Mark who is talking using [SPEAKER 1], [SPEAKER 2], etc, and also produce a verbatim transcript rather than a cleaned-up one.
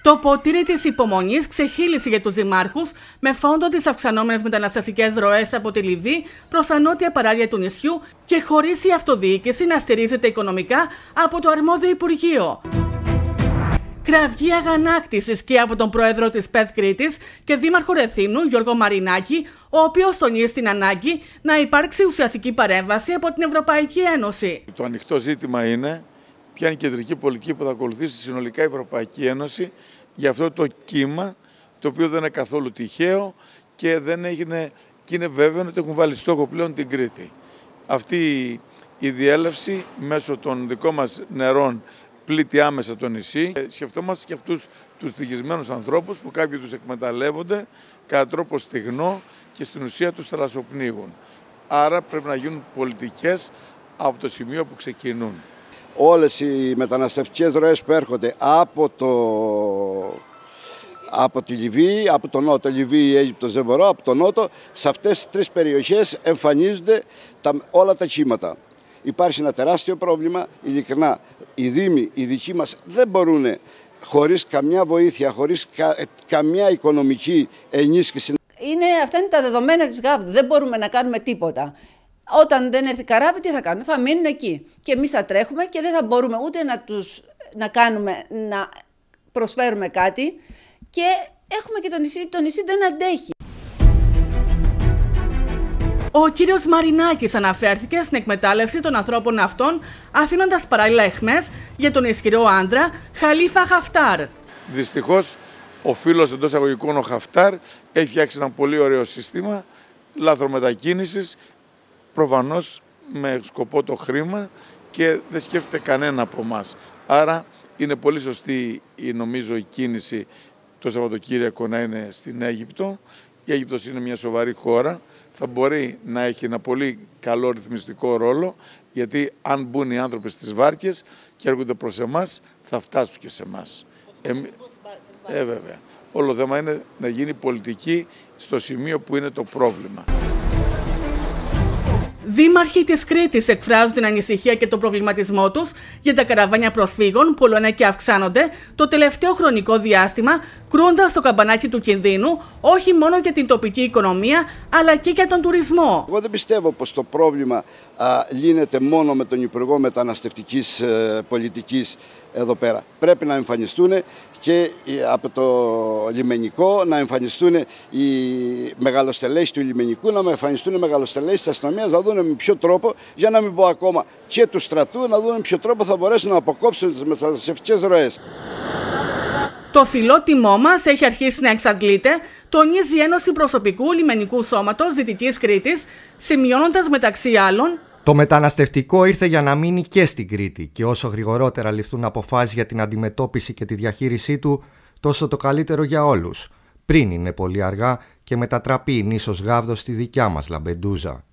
[SPEAKER 1] Το ποτήρι της υπομονής ξεχύλισε για τους δημάρχους με φόντο τις αυξανόμενες μεταναστευτικές ροές από τη Λιβύη προς τα νότια παράλια του νησιού και χωρίς η αυτοδιοίκηση να στηρίζεται οικονομικά από το αρμόδιο Υπουργείο. Κραυγή αγανάκτησης και από τον πρόεδρο της ΠΕΘ Κρήτης και δήμαρχο Ρεθύμνου, Γιώργο Μαρινάκη, ο οποίος τονίζει την ανάγκη να υπάρξει ουσιαστική παρέμβαση από την Ευρωπαϊκή Ένωση.
[SPEAKER 2] Το ανοιχτό ζήτημα είναι ποια είναι η κεντρική πολιτική που θα ακολουθήσει συνολικά η Ευρωπαϊκή Ένωση για αυτό το κύμα, το οποίο δεν είναι καθόλου τυχαίο και δεν έγινε, και είναι βέβαιο ότι έχουν βάλει στόχο πλέον την Κρήτη. Αυτή η διέλευση μέσω των δικών μας νερών πλήττει άμεσα το νησί. Σκεφτόμαστε και αυτούς τους δυστυχισμένους ανθρώπους που κάποιοι τους εκμεταλλεύονται κατά τρόπο στιγνό και στην ουσία τους θαλασσοπνίγουν. Άρα πρέπει να γίνουν πολιτικές από το σημείο που ξεκινούν.
[SPEAKER 3] Όλες οι μεταναστευτικές ροές που έρχονται από, το, από τη Λιβύη, από τον Νότο, Λιβύη, Αίγυπτος δεν μπορώ, από τον Νότο, σε αυτές τις τρεις περιοχές εμφανίζονται τα, όλα τα κύματα. Υπάρχει ένα τεράστιο πρόβλημα, ειλικρινά, οι δήμοι, οι δικοί μας δεν μπορούν χωρίς καμιά βοήθεια, χωρίς κα, καμιά οικονομική ενίσχυση.
[SPEAKER 4] Είναι, αυτά είναι τα δεδομένα της Γάβδου, δεν μπορούμε να κάνουμε τίποτα. Όταν δεν έρθει καράβι, τι θα κάνουν, θα μείνουν εκεί. Και εμείς θα τρέχουμε και δεν θα μπορούμε ούτε να τους να κάνουμε, να προσφέρουμε κάτι. Και έχουμε και το νησί, το νησί δεν αντέχει.
[SPEAKER 1] Ο κύριος Μαρινάκης αναφέρθηκε στην εκμετάλλευση των ανθρώπων αυτών, αφήνοντας παράλληλα αιχμές για τον ισχυρό άντρα Χαλίφα Χαφτάρ.
[SPEAKER 2] Δυστυχώς, ο φίλος εντός αγωγικών ο Χαφτάρ έχει φτιάξει ένα πολύ ωραίο σύστημα λάθρομετακίνησης, προφανώς με σκοπό το χρήμα και δεν σκέφτεται κανένα από εμάς. Άρα είναι πολύ σωστή η, νομίζω, η κίνηση το Σαββατοκύριακο να είναι στην Αίγυπτο. Η Αίγυπτος είναι μια σοβαρή χώρα, θα μπορεί να έχει ένα πολύ καλό ρυθμιστικό ρόλο, γιατί αν μπουν οι άνθρωποι στις βάρκες και έρχονται προς εμάς, θα φτάσουν και σε εμάς. Ε, ε, βέβαια. Όλο το θέμα είναι να γίνει πολιτική στο σημείο που είναι το πρόβλημα.
[SPEAKER 1] Δήμαρχοι της Κρήτης εκφράζουν την ανησυχία και τον προβληματισμό τους για τα καραβάνια προσφύγων που όλο ένα και αυξάνονται το τελευταίο χρονικό διάστημα, κρούοντας το καμπανάκι του κινδύνου όχι μόνο για την τοπική οικονομία αλλά και για τον τουρισμό.
[SPEAKER 3] Εγώ δεν πιστεύω πως το πρόβλημα α, λύνεται μόνο με τον Υπουργό Μεταναστευτικής ε, Πολιτικής εδώ πέρα. Πρέπει να εμφανιστούν και από το λιμενικό, να εμφανιστούν οι μεγαλοστελέχοι του λιμενικού, να εμφανιστούν οι μεγαλοστελέχοι της αστυνομίας, να δουν με ποιο τρόπο, για να μην πω ακόμα και του στρατού, να δουν με ποιο τρόπο θα μπορέσουν να αποκόψουν τις μεταναστευτικές ροές.
[SPEAKER 1] Το φιλότιμό μας έχει αρχίσει να εξαντλείται, τονίζει η Ένωση Προσωπικού Λιμενικού Σώματος Δυτικής Κρήτης, σημειώνοντας μεταξύ άλλων:
[SPEAKER 5] το μεταναστευτικό ήρθε για να μείνει και στην Κρήτη και όσο γρηγορότερα ληφθούν αποφάσεις για την αντιμετώπιση και τη διαχείρισή του, τόσο το καλύτερο για όλους. Πριν είναι πολύ αργά και μετατραπεί η νήσος Γάβδος στη δικιά μας Λαμπεντούζα.